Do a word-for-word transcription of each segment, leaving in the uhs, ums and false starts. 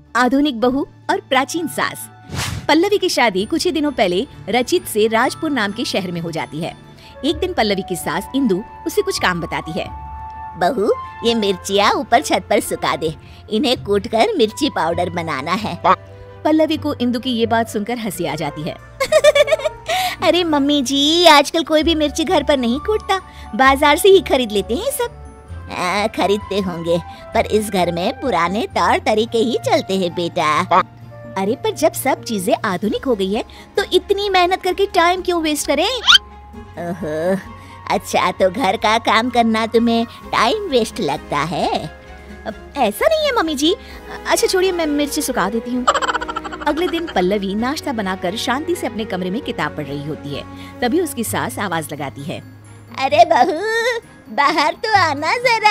आधुनिक बहू और प्राचीन सास। पल्लवी की शादी कुछ ही दिनों पहले रचित से राजपुर नाम के शहर में हो जाती है। एक दिन पल्लवी की सास इंदु उसे कुछ काम बताती है। बहू, ये मिर्चियाँ ऊपर छत पर सुखा दे, इन्हें कूटकर मिर्ची पाउडर बनाना है। पल्लवी को इंदु की ये बात सुनकर हंसी आ जाती है। अरे मम्मी जी, आजकल कोई भी मिर्ची घर पर नहीं कूटता, बाजार से ही खरीद लेते हैं सब। आ, खरीदते होंगे, पर इस घर में पुराने तौर तरीके ही चलते हैं बेटा। अरे पर जब सब चीजें आधुनिक हो गई है तो इतनी मेहनत करके टाइम क्यों वेस्ट करें? ओहो, अच्छा तो घर का काम करना तुम्हें टाइम वेस्ट लगता है? ऐसा नहीं है मम्मी जी। अच्छा छोड़िए, मैं मिर्ची सुखा देती हूँ। अगले दिन पल्लवी नाश्ता बनाकर शांति से अपने कमरे में किताब पढ़ रही होती है। तभी उसकी सास आवाज लगाती है। अरे बहू, बाहर तो आना जरा।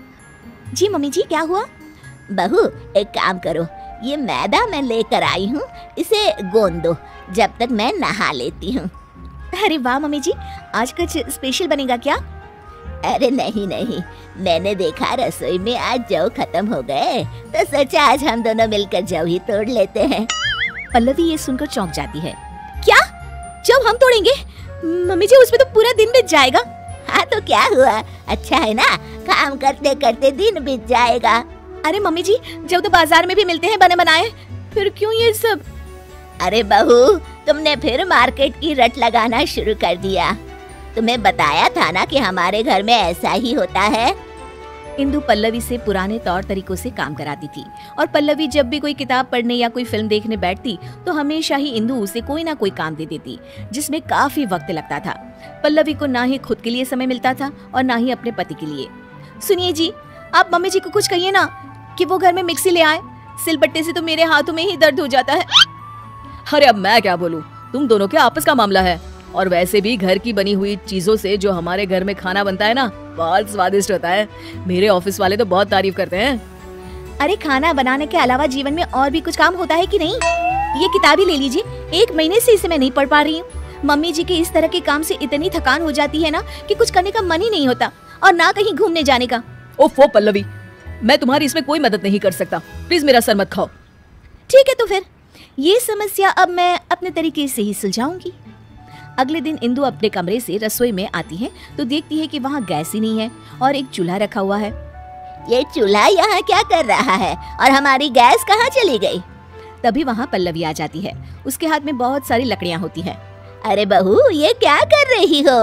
जी मम्मी जी, क्या हुआ? बहू, एक काम करो, ये मैदा मैं लेकर आई हूँ, इसे गोंद दो जब तक मैं नहा लेती हूँ। अरे वाह मम्मी जी, आज कुछ स्पेशल बनेगा क्या? अरे नहीं नहीं, मैंने देखा रसोई में आज जौ खत्म हो गए, तो सोचा आज हम दोनों मिलकर जौ ही तोड़ लेते हैं। पल्लवी ये सुनकर चौंक जाती है। क्या जौ हम तोड़ेंगे? मम्मी जी, उसमें तो पूरा दिन बीत जाएगा। हाँ तो क्या हुआ, अच्छा है ना, काम करते करते दिन बीत जाएगा। अरे मम्मी जी, जब तो बाजार में भी मिलते हैं बने बनाए, फिर क्यों ये सब? अरे बहू, तुमने फिर मार्केट की रट लगाना शुरू कर दिया। तुम्हें बताया था ना कि हमारे घर में ऐसा ही होता है। इंदु पल्लवी से पुराने तौर तरीकों से काम कराती थी और पल्लवी जब भी कोई किताब पढ़ने या कोई फिल्म देखने बैठती तो हमेशा ही इंदु उसे कोई ना कोई काम दे देती, जिसमें काफी वक्त लगता था। पल्लवी को ना ही खुद के लिए समय मिलता था और ना ही अपने पति के लिए। सुनिए जी, आप मम्मी जी को कुछ कहिए ना कि वो घर में मिक्सी ले आए, सिलबट्टे से तो मेरे हाथों में ही दर्द हो जाता है। अरे अब मैं क्या बोलूं, तुम दोनों के आपस का मामला है। और वैसे भी घर की बनी हुई चीजों से जो हमारे घर में खाना बनता है ना, बहुत स्वादिष्ट होता है। मेरे ऑफिस वाले तो बहुत तारीफ करते हैं। अरे खाना बनाने के अलावा जीवन में और भी कुछ काम होता है कि नहीं? ये किताब ही ले लीजिए, एक महीने से इसे मैं नहीं पढ़ पा रही हूँ। मम्मी जी के इस तरह के काम से इतनी थकान हो जाती है ना कि कुछ करने का मन ही नहीं होता, और ना कहीं घूमने जाने का। ओफो पल्लवी, मैं तुम्हारी इसमें कोई मदद नहीं कर सकता, प्लीज मेरा सर मत खाओ। ठीक है, तो फिर ये समस्या अब मैं अपने तरीके से ही सुलझाऊंगी। अगले दिन इंदु अपने कमरे से रसोई में आती है तो देखती है कि वहाँ गैस ही नहीं है और एक चूल्हा रखा हुआ है। ये चूल्हा यहाँ क्या कर रहा है और हमारी गैस कहाँ चली गई? तभी वहाँ पल्लवी आ जाती है। उसके हाथ में बहुत सारी लकड़ियाँ होती है। अरे बहू, ये क्या कर रही हो?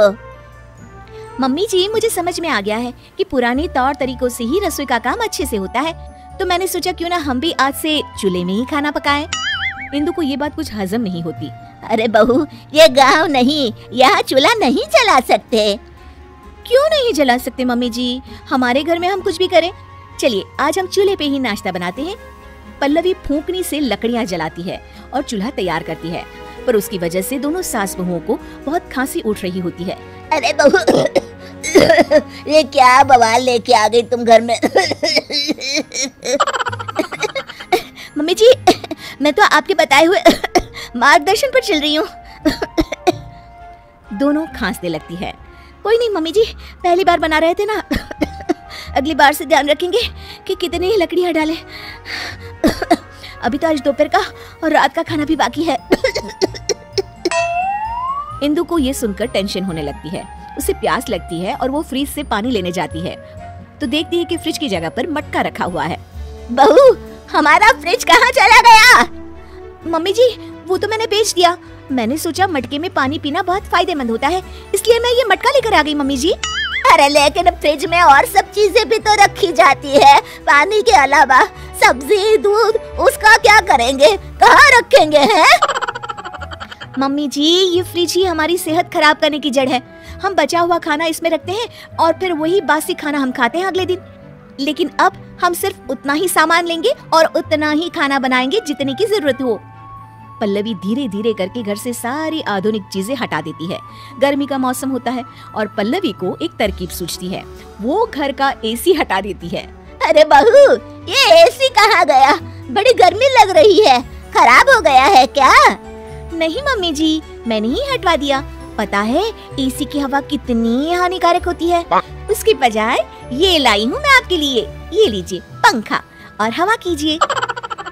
मम्मी जी, मुझे समझ में आ गया है कि पुराने तौर तरीकों से ही रसोई का काम अच्छे से होता है, तो मैंने सोचा क्यों ना हम भी आज से चूल्हे में ही खाना पकाएं। इंदु को ये बात कुछ हजम नहीं होती। अरे बहू, ये गांव नहीं, यहाँ चूल्हा नहीं जला सकते। क्यों नहीं जला सकते मम्मी जी? हमारे घर में हम कुछ भी करें। चलिए आज हम चूल्हे पे ही नाश्ता बनाते हैं। पल्लवी फूंकनी से लकड़ियाँ जलाती है और चूल्हा तैयार करती है, पर उसकी वजह से दोनों सास बहुओं को बहुत खांसी उठ रही होती है। अरे बहू, ये क्या बवाल लेके आ गई तुम घर में? मम्मी जी, मैं तो आपके बताए हुए मार्गदर्शन पर चल रही हूँ। दोनों खांसने लगती है। कोई नहीं मम्मी जी, पहली बार बना रहे थे ना, अगली बार से ध्यान रखेंगे कि कितनी ही लकड़ियाँ डालें। अभी तो आज दोपहर का और रात का खाना भी बाकी है। इंदु को ये सुनकर टेंशन होने लगती है। उसे प्यास लगती है और वो फ्रिज से पानी लेने जाती है तो देखती है कि फ्रिज की जगह पर मटका रखा हुआ है। बहू, हमारा फ्रिज कहाँ चला गया? मम्मी जी, वो तो मैंने बेच दिया। मैंने सोचा मटके में पानी पीना बहुत फायदेमंद होता है, इसलिए मैं ये मटका लेकर आ गई मम्मी जी। अरे लेकिन फ्रिज में और सब चीजें भी तो रखी जाती है, पानी के अलावा सब्जी, दूध, उसका क्या करेंगे, कहाँ रखेंगे हैं? मम्मी जी, ये फ्रिज ही हमारी सेहत खराब करने की जड़ है। हम बचा हुआ खाना इसमें रखते हैं और फिर वही बासी खाना हम खाते हैं अगले दिन। लेकिन अब हम सिर्फ उतना ही सामान लेंगे और उतना ही खाना बनाएंगे जितने की जरूरत हो। पल्लवी धीरे धीरे करके घर से सारी आधुनिक चीजें हटा देती है। गर्मी का मौसम होता है और पल्लवी को एक तरकीब सूझती है। वो घर का एसी हटा देती है। अरे बहू, ये एसी कहाँ गया? बड़ी गर्मी लग रही है, खराब हो गया है क्या? नहीं मम्मी जी, मैंने ही हटवा दिया। पता है एसी की हवा कितनी हानिकारक होती है। उसके बजाय ये लाई हूँ मैं आपके लिए। ये लीजिए पंखा और हवा कीजिए।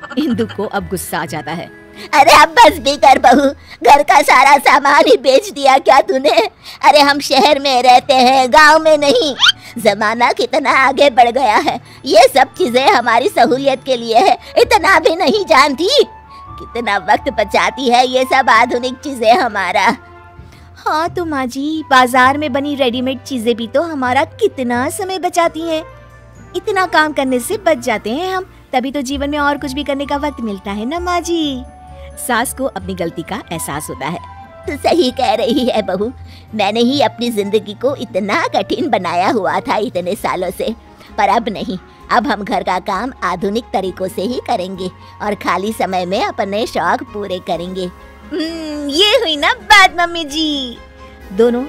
इंदु को अब गुस्सा आ जाता है। अरे अब बस भी कर बहू, घर का सारा सामान ही बेच दिया क्या तूने? अरे हम शहर में रहते हैं, गांव में नहीं। जमाना कितना आगे बढ़ गया है, ये सब चीजें हमारी सहूलियत के लिए है, इतना भी नहीं जानती? कितना वक्त बचाती है ये सब आधुनिक चीजें हमारा। हाँ तो माँ जी, बाजार में बनी रेडीमेड चीजें भी तो हमारा कितना समय बचाती हैं। इतना काम करने से बच जाते हैं हम, तभी तो जीवन में और कुछ भी करने का वक्त मिलता है ना माँ जी। सास को अपनी गलती का एहसास होता है। तू सही कह रही है बहू, मैंने ही अपनी जिंदगी को इतना कठिन बनाया हुआ था इतने सालों से, पर अब नहीं। अब हम घर का काम आधुनिक तरीकों से ही करेंगे और खाली समय में अपने शौक पूरे करेंगे। हम्म, ये हुई ना बात मम्मी जी। दोनों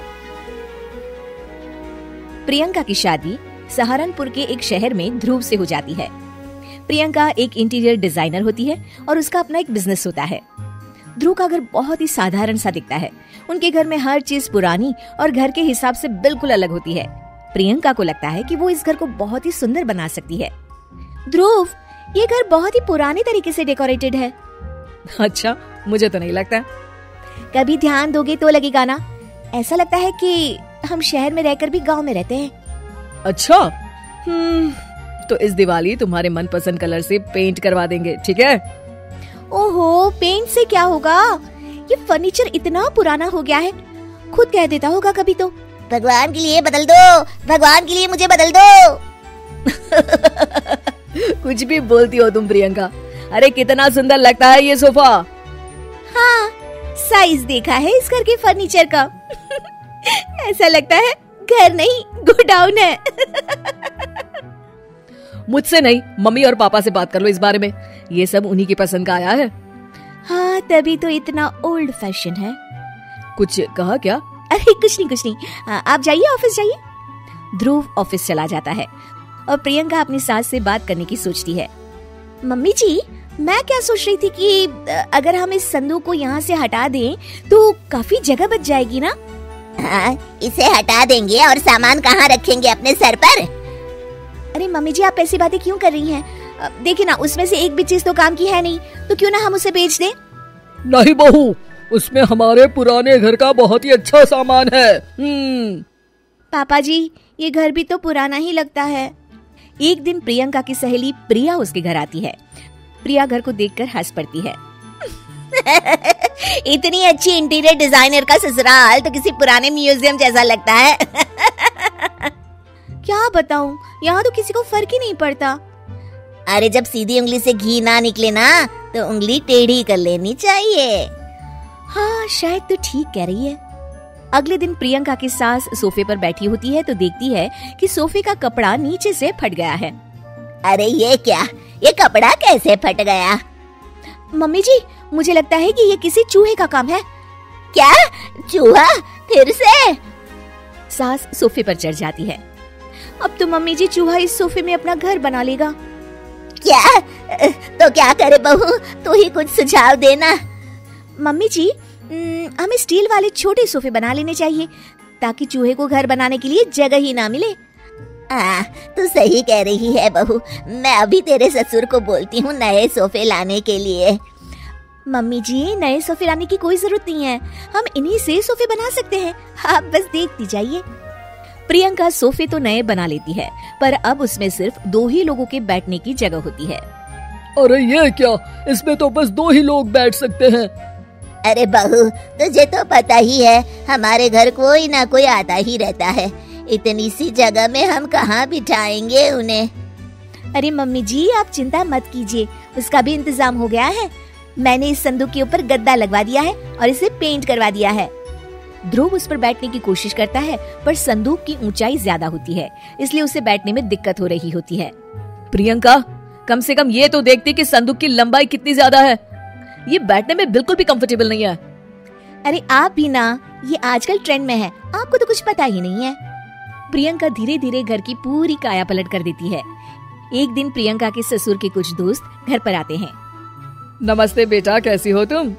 प्रियंका की शादी सहारनपुर के एक शहर में ध्रुव से हो जाती है। प्रियंका एक इंटीरियर डिजाइनर होती है और उसका अपना एक बिजनेस होता है। ध्रुव का घर बहुत ही साधारण सा दिखता है। उनके घर में हर चीज पुरानी और घर के हिसाब से बिल्कुल अलग होती है। प्रियंका को लगता है कि वो इस घर को बहुत ही सुंदर बना सकती है। ध्रुव, ये घर बहुत ही पुराने तरीके से डेकोरेटेड है। अच्छा, मुझे तो नहीं लगता। कभी ध्यान दोगे तो लगेगा ना, ऐसा लगता है कि हम शहर में रहकर भी गांव में रहते हैं। अच्छा, हम्म, तो इस दिवाली तुम्हारे मनपसंद कलर से पेंट करवा देंगे, ठीक है? ओहो, पेंट से क्या होगा? ये फर्नीचर इतना पुराना हो गया है, खुद कह देता होगा कभी तो। भगवान के लिए बदल दो, भगवान के लिए मुझे बदल दो। कुछ भी बोलती हो तुम प्रियंका। अरे कितना सुंदर लगता है ये सोफा। हाँ, साइज देखा है इस घर के फर्नीचर का। ऐसा लगता है घर नहीं गोडाउन है। मुझसे नहीं, मम्मी और पापा से बात कर लो इस बारे में। ये सब उन्हीं की पसंद का आया है। हाँ, तभी तो इतना ओल्ड फैशन है। कुछ कहा क्या? अरे कुछ नहीं कुछ नहीं, आप जाइए, ऑफिस जाइए। ध्रुव ऑफिस चला जाता है और प्रियंका अपनी सास से बात करने की सोचती है। मम्मी जी, मैं क्या सोच रही थी कि अगर हम इस संदूक को यहाँ से हटा दें तो काफी जगह बच जाएगी ना। हाँ, इसे हटा देंगे और सामान कहाँ रखेंगे? अपने सर पर? अरे मम्मी जी, आप ऐसी बातें क्यों कर रही हैं? देखिए ना, उसमें से एक भी चीज तो काम की है नहीं, तो क्यों ना हम उसे बेच दें? नहीं बहू, उसमें हमारे पुराने घर का बहुत ही अच्छा सामान है। हम्म। पापा जी, ये घर भी तो पुराना ही लगता है। एक दिन प्रियंका की सहेली प्रिया उसके घर आती है। प्रिया घर को देखकर हंस पड़ती है। इतनी अच्छी इंटीरियर डिजाइनर का ससुराल तो किसी पुराने म्यूजियम जैसा लगता है। क्या बताऊं, यहाँ तो किसी को फर्क ही नहीं पड़ता। अरे जब सीधी उंगली से घी ना निकले ना, तो उंगली टेढ़ी कर लेनी चाहिए। हाँ, शायद तो ठीक कह रही है। अगले दिन प्रियंका की सास सोफे पर बैठी होती है तो देखती है कि सोफे का कपड़ा नीचे से फट गया है। अरे ये क्या, ये कपड़ा कैसे फट गया? मम्मी जी, मुझे लगता है कि ये किसी चूहे का काम है। क्या? चूहा? फिर से? सास सोफे पर चढ़ जाती है। अब तो मम्मी जी चूहा इस सोफे में अपना घर बना लेगा। क्या? तो क्या करे बहू, तू ही कुछ सुझाव देना। मम्मी जी, हमें स्टील वाले छोटे सोफे बना लेने चाहिए ताकि चूहे को घर बनाने के लिए जगह ही ना मिले। हाँ, तू सही कह रही है बहू, मैं अभी तेरे ससुर को बोलती हूँ नए सोफे लाने के लिए। मम्मी जी, नए सोफे लाने की कोई जरूरत नहीं है, हम इन्हीं से सोफे बना सकते हैं, आप बस देखती जाइए। प्रियंका सोफे तो नए बना लेती है, पर अब उसमें सिर्फ दो ही लोगों के बैठने की जगह होती है। अरे ये क्या, इसमें तो बस दो ही लोग बैठ सकते हैं। अरे बहू, तुझे तो पता ही है हमारे घर कोई ना कोई आता ही रहता है, इतनी सी जगह में हम कहाँ बिठाएंगे उन्हें? अरे मम्मी जी, आप चिंता मत कीजिए, उसका भी इंतजाम हो गया है। मैंने इस संदूक के ऊपर गद्दा लगवा दिया है और इसे पेंट करवा दिया है। ध्रुव उस पर बैठने की कोशिश करता है, पर संदूक की ऊंचाई ज्यादा होती है, इसलिए उसे बैठने में दिक्कत हो रही होती है। प्रियंका, कम से कम ये तो देखती कि संदूक की लंबाई कितनी ज्यादा है। ये बैठने में बिल्कुल भी कंफर्टेबल नहीं है। अरे आप भी ना, ये आजकल ट्रेंड में है, आपको तो कुछ पता ही नहीं है। प्रियंका धीरे धीरे घर की पूरी काया पलट कर देती है। एक दिन प्रियंका के ससुर के कुछ दोस्त घर पर आते हैं। नमस्ते बेटा, कैसी हो तुम?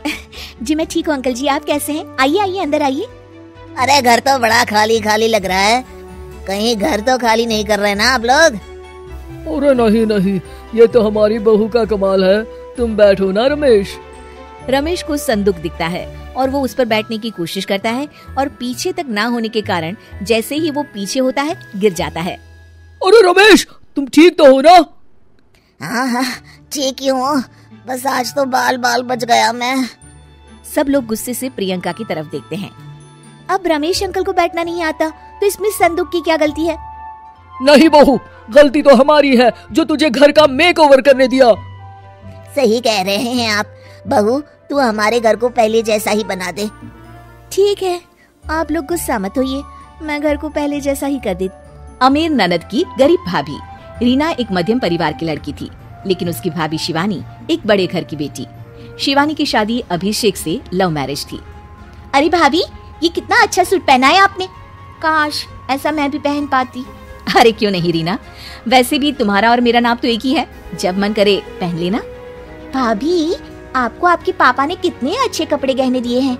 जी मैं ठीक हूँ अंकल जी, आप कैसे हैं? आइए आइए, अंदर आइए। अरे घर तो बड़ा खाली खाली लग रहा है, कहीं घर तो खाली नहीं कर रहे ना आप लोग? अरे नहीं नहीं, ये तो हमारी बहू का कमाल है। तुम बैठो ना रमेश। रमेश को संदूक दिखता है और वो उस पर बैठने की कोशिश करता है और पीछे तक ना होने के कारण जैसे ही वो पीछे होता है गिर जाता है। अरे रमेश, तुम ठीक तो हो ना? हाँ हाँ ठीक ही हूँ, बस आज तो बाल बाल बच गया मैं। सब लोग गुस्से से प्रियंका की तरफ देखते हैं। अब रमेश अंकल को बैठना नहीं आता तो इसमें संदूक की क्या गलती है? नहीं बहू, गलती तो हमारी है जो तुझे घर का मेकओवर करने दिया। सही कह रहे हैं आप। बहू, तू हमारे घर को पहले जैसा ही बना दे। ठीक है, आप लोग गुस्सा मत होइए, मैं घर को पहले जैसा ही कर देती। अमीर ननद की गरीब भाभी। रीना एक मध्यम परिवार की लड़की थी, लेकिन उसकी भाभी शिवानी एक बड़े घर की बेटी। शिवानी की शादी अभिषेक से लव मैरिज थी। अरे भाभी, ये कितना अच्छा सूट पहना है आपने, काश ऐसा मैं भी पहन पाती। अरे क्यों नहीं रीना, वैसे भी तुम्हारा और मेरा नाम तो एक ही है, जब मन करे पहन लेना। भाभी, आपको आपके पापा ने कितने अच्छे कपड़े गहने दिए हैं।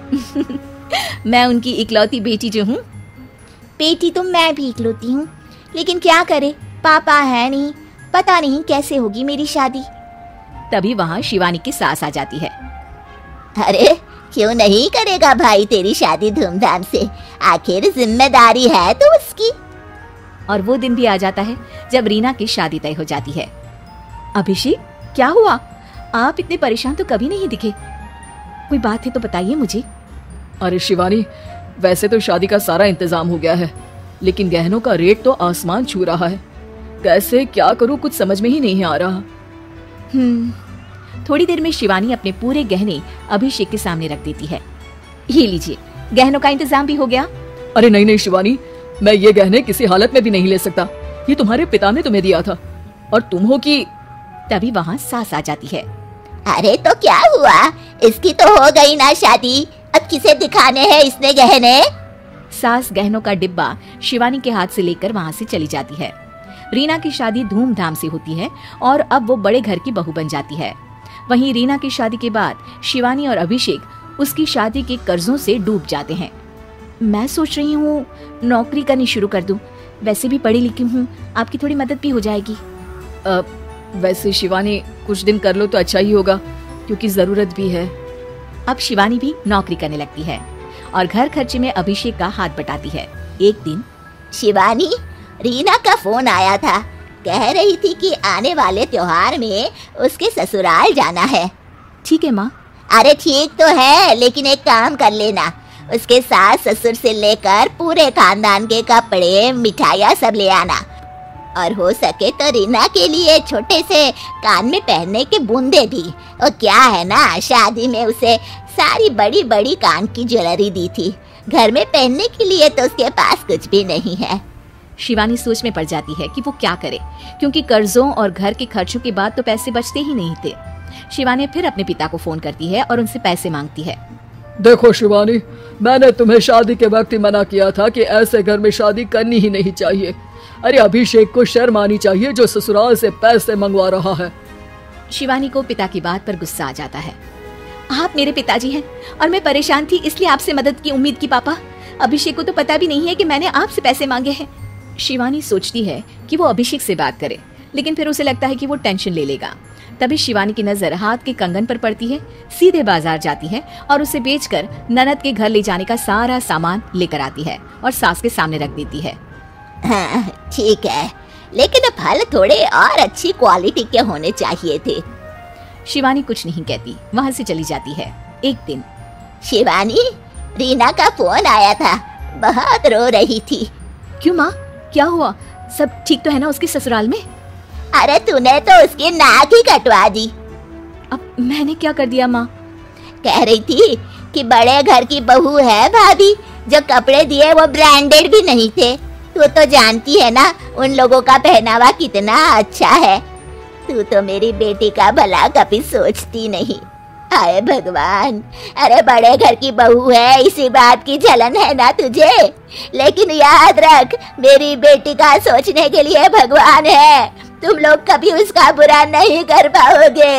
मैं उनकी इकलौती बेटी जो हूँ। बेटी तो मैं भी इकलौती हूँ, लेकिन क्या करे, पापा है नहीं, पता नहीं कैसे होगी मेरी शादी। तभी वहाँ शिवानी की सास आ जाती है। अरे क्यों नहीं करेगा भाई तेरी शादी धूमधाम से, आखिर जिम्मेदारी है तो उसकी। और वो दिन भी आ जाता है जब रीना की शादी तय हो जाती है। अभिषेक, क्या हुआ? आप इतने परेशान तो कभी नहीं दिखे, कोई बात है तो बताइए मुझे। अरे शिवानी, वैसे तो शादी का सारा इंतजाम हो गया है, लेकिन गहनों का रेट तो आसमान छू रहा है। कैसे क्या करूं, कुछ समझ में ही नहीं आ रहा। हम्म थोड़ी देर में शिवानी अपने पूरे गहने अभिषेक के सामने रख देती है। ये लीजिए, गहनों का इंतजाम भी हो गया। अरे नहीं नहीं शिवानी, मैं ये गहने किसी हालत में भी नहीं ले सकता, ये तुम्हारे पिता ने तुम्हें दिया था और तुम हो कि। तभी वहाँ सास आ जाती है। अरे तो क्या हुआ, इसकी तो हो गई ना शादी, अब किसे दिखाने हैं इसने गहने। सास गहनों का डिब्बा शिवानी के हाथ से लेकर वहाँ से चली जाती है। रीना की शादी धूमधाम से होती है और अब वो बड़े घर की बहू बन जाती है। वहीं रीना की शादी के बाद शिवानी और अभिषेक उसकी शादी के कर्जों से डूब जाते हैं। मैं सोच रही हूँ नौकरी करनी शुरू कर दूं, वैसे भी पढ़ी लिखी हूँ, आपकी थोड़ी मदद भी हो जाएगी। आ, वैसे शिवानी कुछ दिन कर लो तो अच्छा ही होगा, क्योंकि जरूरत भी है। अब शिवानी भी नौकरी करने लगती है और घर खर्चे में अभिषेक का हाथ बटाती है। एक दिन शिवानी, रीना का फोन आया था, कह रही थी कि आने वाले त्योहार में उसके ससुराल जाना है। ठीक है माँ। अरे ठीक तो है, लेकिन एक काम कर लेना, उसके सास ससुर से लेकर पूरे खानदान के कपड़े मिठाइयाँ सब ले आना, और हो सके तो रीना के लिए छोटे से कान में पहनने के बूंदे भी। और क्या है ना, शादी में उसे सारी बड़ी बड़ी कान की ज्वेलरी दी थी, घर में पहनने के लिए तो उसके पास कुछ भी नहीं है। शिवानी सोच में पड़ जाती है कि वो क्या करे, क्योंकि कर्जों और घर के खर्चों के बाद तो पैसे बचते ही नहीं थे। शिवानी फिर अपने पिता को फोन करती है और उनसे पैसे मांगती है। देखो शिवानी, मैंने तुम्हें शादी के वक्त ही मना किया था कि ऐसे घर में शादी करनी ही नहीं चाहिए। अरे अभिषेक को शर्म आनी चाहिए जो ससुराल से पैसे मंगवा रहा है। शिवानी को पिता की बात पर गुस्सा आ जाता है। आप मेरे पिताजी हैं और मैं परेशान थी इसलिए आपसे मदद की उम्मीद की पापा। अभिषेक को तो पता भी नहीं है कि मैंने आपसे पैसे मांगे हैं। शिवानी सोचती है कि वो अभिषेक से बात करे, लेकिन फिर उसे लगता है कि वो टेंशन ले लेगा। तभी शिवानी की नजर हाथ के कंगन पर पड़ती है, सीधे बाजार जाती है और उसे बेचकर ननद के घर ले जाने का सारा सामान लेकर आती है और सास के सामने रख देती है। हाँ ठीक है, लेकिन फल थोड़े और अच्छी क्वालिटी के होने चाहिए थे। शिवानी कुछ नहीं कहती, वहाँ से चली जाती है। एक दिन शिवानी, रीना का फोन आया था, बहुत रो रही थी। क्यों माँ, क्या हुआ? सब ठीक तो है ना उसके ससुराल में? अरे तूने तो उसकी नाक ही कटवा दी। अब मैंने क्या कर दिया माँ? कह रही थी कि बड़े घर की बहू है भाभी, जो कपड़े दिए वो ब्रांडेड भी नहीं थे। तू तो जानती है ना उन लोगों का पहनावा कितना अच्छा है। तू तो मेरी बेटी का भला कभी सोचती नहीं। हाय भगवान, अरे बड़े घर की बहू है, इसी बात की जलन है ना तुझे, लेकिन याद रख मेरी बेटी का सोचने के लिए भगवान है, तुम लोग कभी उसका बुरा नहीं कर पाओगे।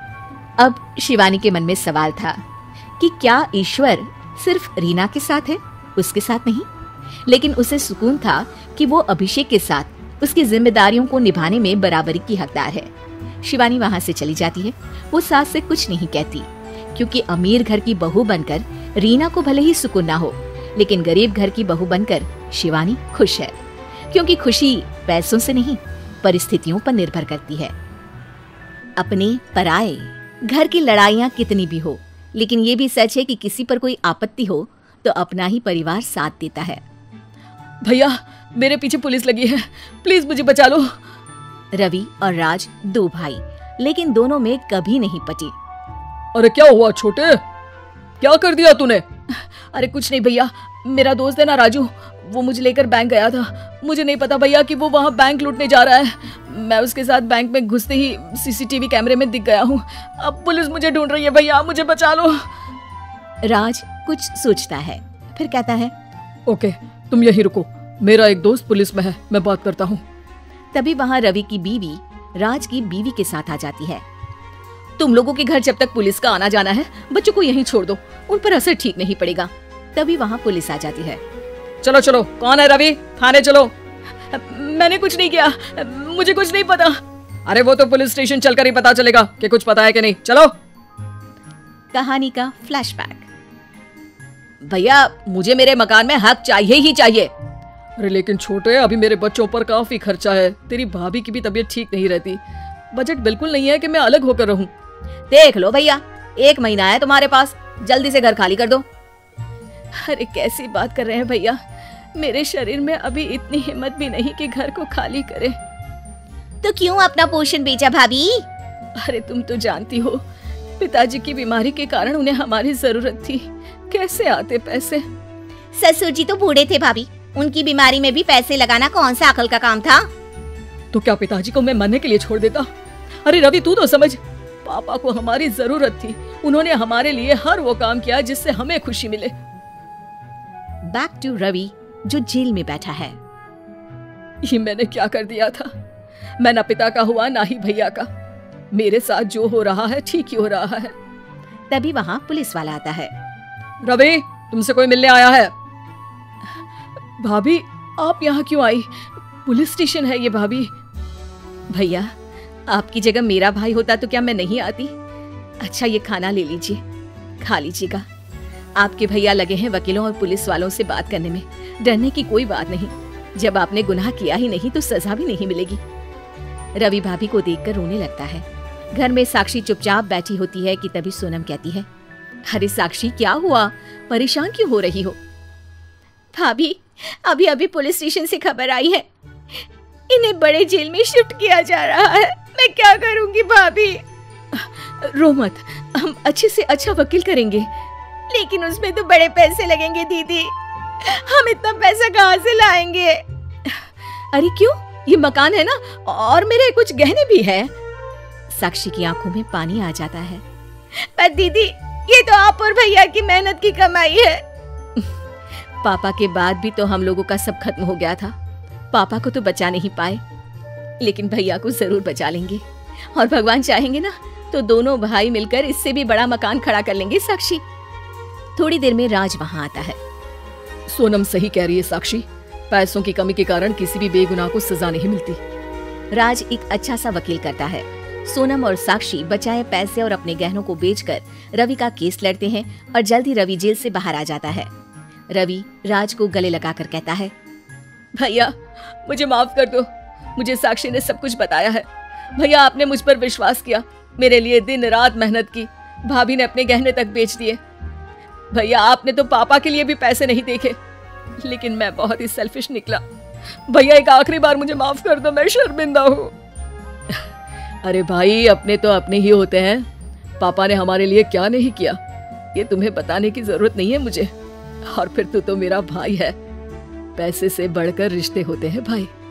अब शिवानी के मन में सवाल था कि क्या ईश्वर सिर्फ रीना के साथ है, उसके साथ नहीं? लेकिन उसे सुकून था कि वो अभिषेक के साथ उसकी जिम्मेदारियों को निभाने में बराबरी की हकदार है। शिवानी वहां से चली जाती है। वो सास से कुछ नहीं कहती, क्योंकि अमीर घर की बहू बनकर रीना को भले ही सुकून ना हो, लेकिन गरीब घर की बहू बनकर शिवानी खुश है, क्योंकि खुशी पैसों से नहीं परिस्थितियों पर निर्भर करती है। अपने पराए घर की लड़ाइयां कितनी भी हो, लेकिन ये भी सच है कि किसी पर कोई आपत्ति हो तो अपना ही परिवार साथ देता है। भैया, मेरे पीछे पुलिस लगी है, प्लीज मुझे बचा लो। रवि और राज दो भाई, लेकिन दोनों में कभी नहीं पटी। अरे क्या हुआ छोटे, क्या कर दिया तूने? अरे कुछ नहीं भैया, मेरा दोस्त है ना राजू, वो मुझे लेकर बैंक गया था। मुझे नहीं पता भैया कि वो वहाँ बैंक लूटने जा रहा है। मैं उसके साथ बैंक में घुसते ही सीसीटीवी कैमरे में दिख गया हूँ। अब पुलिस मुझे ढूंढ रही है, भैया मुझे बचा लो। राज कुछ सोचता है, फिर कहता है, ओके तुम यहीं रुको, मेरा एक दोस्त पुलिस में है, मैं बात करता हूँ। तभी वहाँ रवि की बीवी राज की बीवी के साथ आ जाती है। तुम लोगों के घर जब तक पुलिस का आना जाना है, बच्चों को यहीं छोड़ दो, उन पर असर ठीक नहीं पड़ेगा। तभी वहाँ पुलिस आ जाती है। चलो चलो, कौन है रवि, थाने चलो। मैंने कुछ नहीं किया, मुझे कुछ नहीं पता। अरे वो तो पुलिस स्टेशन चलकर ही पता चलेगा कि कुछ पता है कि नहीं, चलो। कहानी का फ्लैशबैक। भैया मुझे मेरे मकान में हक चाहिए ही चाहिए। अरे लेकिन छोटे, अभी मेरे बच्चों पर काफी खर्चा है, तेरी भाभी की भी तबीयत ठीक नहीं रहती, बजट बिल्कुल नहीं है कि मैं अलग होकर रहूं। देख लो भैया, एक महीना है तुम्हारे पास, जल्दी से घर खाली कर दो। अरे कैसी बात कर रहे हैं भैया, मेरे शरीर में अभी इतनी हिम्मत भी नहीं कि घर को खाली करे। तो क्यों अपना पोषण बेचा भाभी? अरे तुम तो जानती हो, पिताजी की बीमारी के कारण उन्हें हमारी जरूरत थी, कैसे आते पैसे। ससुर जी तो बूढ़े थे भाभी, उनकी बीमारी में भी पैसे लगाना कौन सा अकल का काम था? तो क्या पिताजी को मैं मरने के लिए छोड़ देता? अरे रवि तू तो समझ, पापा को हमारी जरूरत थी, उन्होंने हमारे लिए हर वो काम किया जिससे हमें खुशी मिले। बैक टू रवि जो जेल में बैठा है। ये मैंने क्या कर दिया था? मैं ना पिता का हुआ ना ही भैया का, मेरे साथ जो हो रहा है ठीक ही हो रहा है। तभी वहाँ पुलिस वाला आता है। रवि तुमसे कोई मिलने आया है। भाभी आप यहाँ क्यों आई? पुलिस स्टेशन है ये भाभी। भैया आपकी जगह मेरा भाई होता तो क्या मैं नहीं आती? अच्छा ये खाना ले लीजिए, खा लीजिएगा। आपके भैया लगे हैं वकीलों और पुलिस वालों से बात करने में, डरने की कोई बात नहीं, जब आपने गुनाह किया ही नहीं तो सजा भी नहीं मिलेगी। रवि भाभी को देखकर रोने लगता है। घर में साक्षी चुपचाप बैठी होती है कि तभी सोनम कहती है, अरे साक्षी क्या हुआ, परेशान क्यों हो रही हो? भाभी अभी अभी पुलिस स्टेशन से खबर आई है, इन्हें बड़े जेल में शिफ्ट किया जा रहा है, मैं क्या करूंगी भाभी? रो मत, हम अच्छे से अच्छा वकील करेंगे। लेकिन उसमें तो बड़े पैसे लगेंगे दीदी, हम इतना पैसा कहाँ से लाएंगे? अरे क्यों, ये मकान है ना, और मेरे कुछ गहने भी है। साक्षी की आंखों में पानी आ जाता है। पर दीदी ये तो आप और भैया की मेहनत की कमाई है। पापा के बाद भी तो हम लोगों का सब खत्म हो गया था, पापा को तो बचा नहीं पाए, लेकिन भैया को जरूर बचा लेंगे, और भगवान चाहेंगे ना तो दोनों भाई मिलकर इससे भी बड़ा मकान खड़ा कर लेंगे। साक्षी। थोड़ी देर में राज वहाँ आता है। सोनम सही कह रही है साक्षी, पैसों की कमी के कारण किसी भी बेगुनाह को सजा नहीं मिलती। राज एक अच्छा सा वकील करता है। सोनम और साक्षी बचाए पैसे और अपने गहनों को बेचकर रवि का केस लड़ते हैं और जल्द ही रवि जेल से बाहर आ जाता है। रवि राज को गले लगाकर कहता है, भैया मुझे माफ कर दो, मुझे साक्षी ने सब कुछ बताया है। भैया आपने मुझ पर विश्वास किया, मेरे लिए दिन रात मेहनत की, भाभी ने अपने गहने तक बेच दिए। भैया आपने तो पापा के लिए भी पैसे नहीं देखे, लेकिन मैं बहुत ही सेल्फिश निकला। भैया एक आखिरी बार मुझे माफ कर दो, मैं शर्मिंदा हूँ। अरे भाई अपने तो अपने ही होते हैं, पापा ने हमारे लिए क्या नहीं किया ये तुम्हें बताने की जरूरत नहीं है मुझे। और फिर तू तो मेरा भाई है, पैसे से बढ़कर रिश्ते होते हैं भाई।